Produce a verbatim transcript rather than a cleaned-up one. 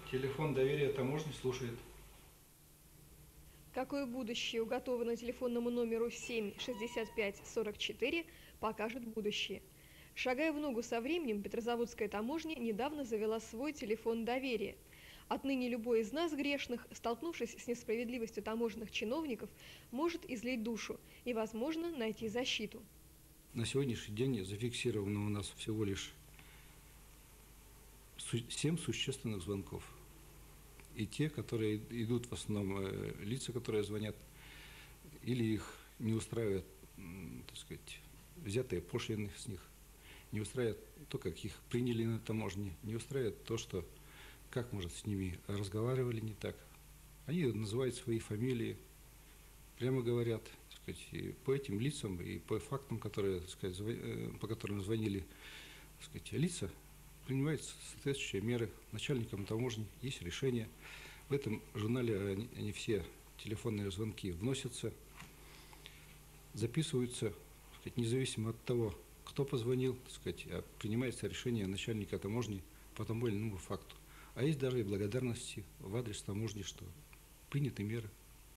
Телефон доверия таможни слушает. Какое будущее уготовано телефонному номеру семь шестьдесят пять сорок четыре, покажет будущее. Шагая в ногу со временем, Петрозаводская таможня недавно завела свой телефон доверия. Отныне любой из нас, грешных, столкнувшись с несправедливостью таможенных чиновников, может излить душу и, возможно, найти защиту. На сегодняшний день зафиксировано у нас всего лишь семь существенных звонков. И те, которые идут в основном лица, которые звонят, или их не устраивает, так сказать, взятые пошлины с них, не устраивает то, как их приняли на таможне, не устраивает то, что как, может, с ними разговаривали не так. Они называют свои фамилии, прямо говорят, так сказать, и по этим лицам и по фактам, которые, так сказать, по которым звонили, так сказать, лица, принимаются соответствующие меры. Начальникам таможни есть решение. В этом журнале они, они все телефонные звонки вносятся, записываются, так сказать, независимо от того, кто позвонил, так сказать, принимается решение начальника таможни по тому или иному факту. А есть даже и благодарности в адрес таможни, что приняты меры.